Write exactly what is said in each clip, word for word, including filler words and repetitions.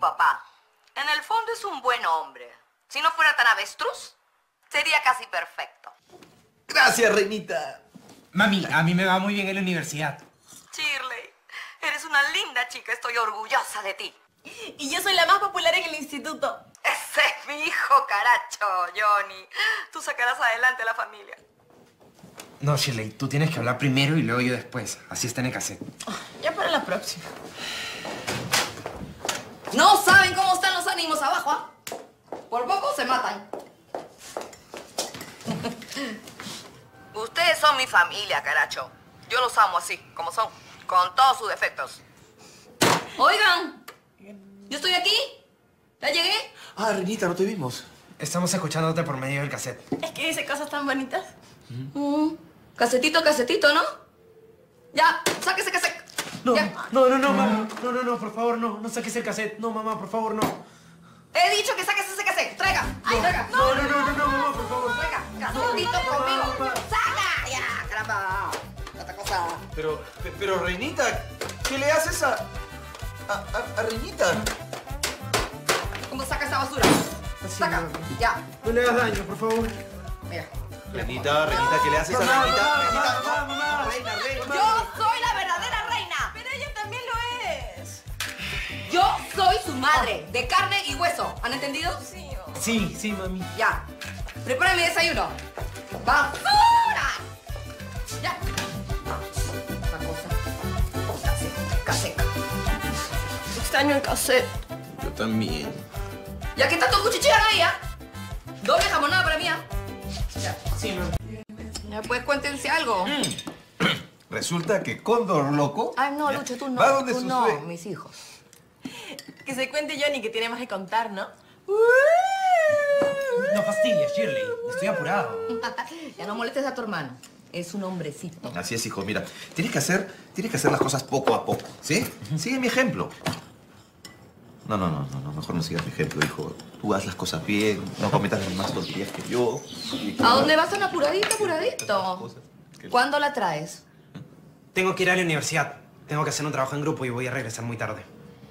papá. En el fondo es un buen hombre. Si no fuera tan avestruz, sería casi perfecto. Gracias, reinita. Mami, a mí me va muy bien en la universidad. Shirley, eres una linda chica. Estoy orgullosa de ti. Y yo soy la más popular en el instituto. Ese es mi hijo, caracho, Johnny. Tú sacarás adelante a la familia. No, Shirley, tú tienes que hablar primero y luego yo después. Así está en el cassette. Ya para la próxima. No saben cómo están los ánimos abajo, ¿ah? Por poco se matan. Ustedes son mi familia, caracho. Yo los amo así, como son, con todos sus defectos. Oigan, ¿yo estoy aquí? ¿Ya llegué? Ah, reinita, no te vimos. Estamos escuchándote por medio del cassette. Es que dice cosas tan bonitas. Mm, casetito, casetito, ¿no? Ya, sáquese cassette. No, Ya. no, no, no, mamá. No, no, no, por favor, no. No saques el cassette. No, mamá, por favor, no. He dicho que saques ese cassette. Traiga. Ay, traiga. No, no, no, no, no, mamá, por favor. Traiga. Casetito conmigo. ¡Saca! Ya, caramba. Otra cosa. Pero, pero, reinita, ¿qué le haces a... a, a, a reinita? ¿Cómo saca esa basura? Saca. Ya. No le hagas daño, por favor. Mira. Reinita, reinita, ¿qué le haces a Mamá, reinita? mamá, Reinita, mamá, mamá. reina, reina. Yo soy la verdadera reina. Pero ella también lo es. Yo soy su madre, de carne y hueso. ¿Han entendido? Sí. Sí, sí, mami. Ya. Preparen mi desayuno. ¡Basura! Ya. Otra cosa. Caseca, caseca. Extraño el cassette. Yo también. Ya que tanto cuchichean ahí, ¿ah? Doble jamonada para mí, ¿ah? Ya. Sí, mami. Ya, pues cuéntense algo. Resulta que Cóndor Loco... Ay, no, ya, Lucho, tú no. Va donde tú su no, sue- mis hijos. Que se cuente Johnny, que tiene más que contar, ¿no? No fastidies, Shirley. Estoy apurado. Ya no molestes a tu hermano. Es un hombrecito. Así es, hijo. Mira, tienes que hacer, tienes que hacer las cosas poco a poco, ¿sí? Sigue mi ejemplo. No, no, no, no, no, mejor no sigas mi ejemplo, hijo. Tú haz las cosas bien, no cometas las mismas tonterías que yo. ¿A dónde vas tan apuradito, apuradito? ¿Cuándo la traes? Tengo que ir a la universidad. Tengo que hacer un trabajo en grupo y voy a regresar muy tarde.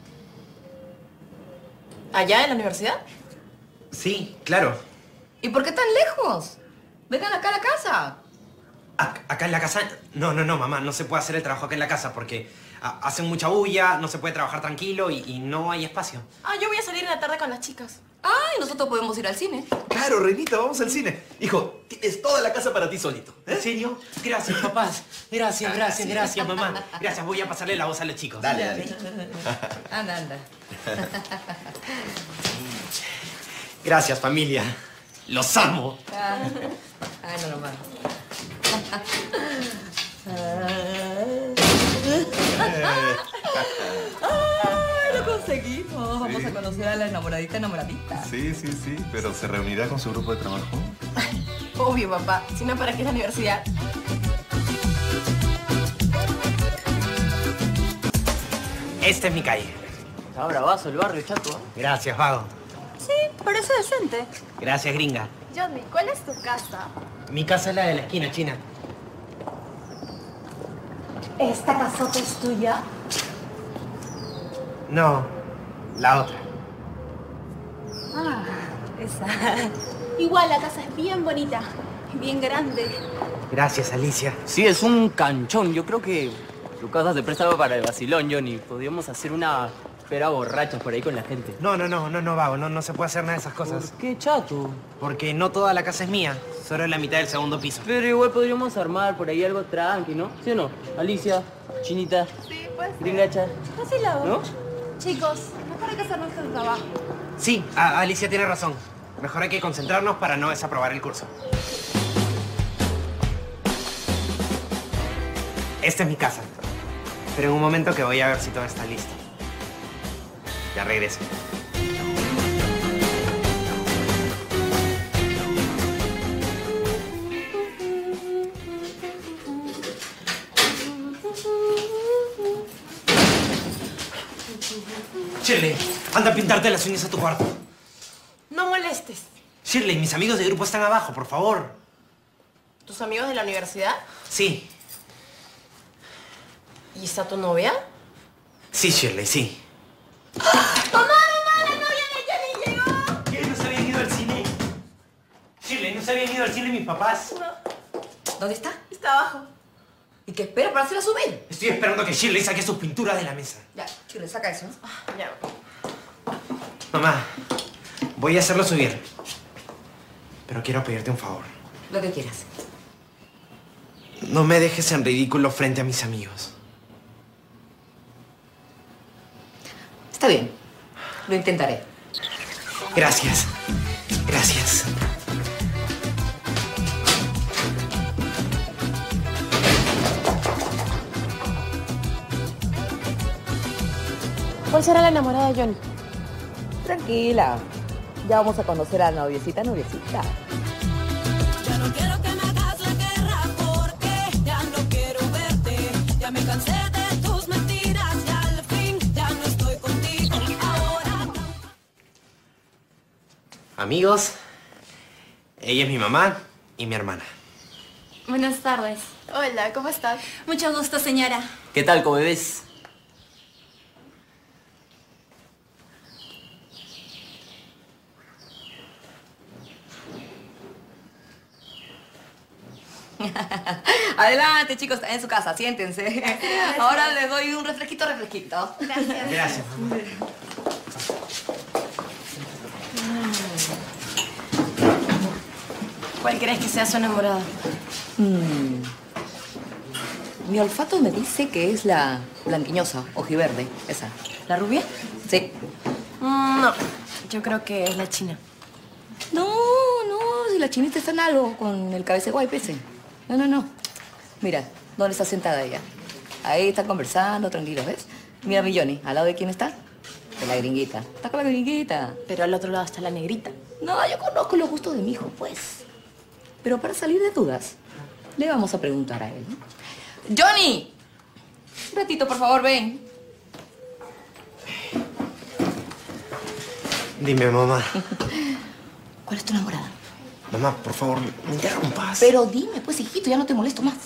¿Allá en la universidad? Sí, claro. ¿Y por qué tan lejos? Vengan acá a la casa. Ac- ¿Acá en la casa? No, no, no, mamá. No se puede hacer el trabajo acá en la casa porque ah, hacen mucha bulla, no se puede trabajar tranquilo y, y no hay espacio. Ah, yo voy a salir en la tarde con las chicas. Ay, nosotros podemos ir al cine. Claro, reinita, vamos al cine. Hijo, tienes toda la casa para ti solito. ¿eh? ¿En serio? Gracias, papás. Gracias, gracias, gracias, mamá. Gracias, voy a pasarle la voz a los chicos. Dale, dale. Anda, anda. Gracias, familia. Los amo. Ah, Ay, no, nomás. Ay, lo conseguimos. Vamos a conocer a la enamoradita enamoradita. Sí, sí, sí, pero ¿se reunirá con su grupo de trabajo? Obvio, papá. Si no, ¿para qué es la universidad? Esta es mi calle. Está bravazo el barrio, chato, ¿eh? Gracias, vago. Sí, parece decente. Gracias, gringa. Johnny, ¿cuál es tu casa? Mi casa es la de la esquina, China. ¿Esta casota es tuya? No, la otra. Ah, esa. Igual, la casa es bien bonita, bien grande. Gracias, Alicia. Sí, es un canchón. Yo creo que tu casa se prestaba para el vacilón, Johnny. Podríamos hacer una pera borracha por ahí con la gente. No, no, no, no, no, vago. No, no se puede hacer nada de esas cosas. ¿Por qué, chato? Porque no toda la casa es mía. Solo la mitad del segundo piso. Pero igual podríamos armar por ahí algo tranqui, ¿no? ¿Sí o no? Alicia, Chinita, Sí, pues. Gringacha, Así la hago. ¿no? Chicos, mejor hay que hacer nuestro trabajo. Sí, a- Alicia tiene razón. Mejor hay que concentrarnos para no desaprobar el curso. Esta es mi casa. Pero en un momento que voy a ver si todo está listo. Ya regreso. Shirley, anda a pintarte las uñas a tu cuarto. No molestes. Shirley, mis amigos de grupo están abajo, por favor. ¿Tus amigos de la universidad? Sí. ¿Y está tu novia? Sí, Shirley, sí. ¡Mamá, mamá! ido al cine mis papás. ¿Dónde está? Está abajo. ¿Y qué espera para hacerla subir? Estoy esperando que Shirley saque sus pinturas de la mesa. Ya, Shirley, saca eso. Ya. Mamá, voy a hacerlo subir. Pero quiero pedirte un favor. Lo que quieras. No me dejes en ridículo frente a mis amigos. Está bien. Lo intentaré. Gracias. Gracias. ¿Cuál será la enamorada de Johnny? Tranquila. Ya vamos a conocer a la noviecita, noviecita. Ya no quiero que me hagas la guerra porque ya no quiero verte. Ya me cansé de tus mentiras y al fin ya no estoy contigo. Ahora no. Amigos, ella es mi mamá y mi hermana. Buenas tardes. Hola, ¿cómo estás? Mucho gusto, señora. ¿Qué tal, cómo ves? Adelante, chicos, está en su casa, siéntense. Ahora les doy un refresquito, refresquito. Gracias. Gracias, mamá. ¿Cuál crees que sea su enamorada? Mm. Mi olfato me dice que es la blanquiñosa, ojiverde, esa. ¿La rubia? Sí. Mm, no, yo creo que es la china. No, no, si la chinita está en algo con el cabeza de guaype ese. No, no, no. Mira, ¿dónde está sentada ella? Ahí están conversando, tranquilos, ¿ves? Mira mi Johnny, ¿al lado de quién está? De la gringuita. Está con la gringuita. Pero al otro lado está la negrita. No, yo conozco los gustos de mi hijo, pues. Pero para salir de dudas, le vamos a preguntar a él, ¿no? ¡Johnny! Un ratito, por favor, ven. Dime, mamá. ¿Cuál es tu enamorada? Mamá, por favor, no interrumpas. Pero dime, pues, hijito, ya no te molesto más.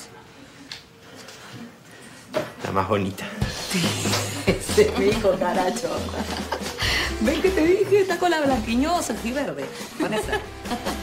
La más bonita. Ese es mi hijo, caracho. Ven que te dije, está con la blanquiñosa, el verde. Con esa.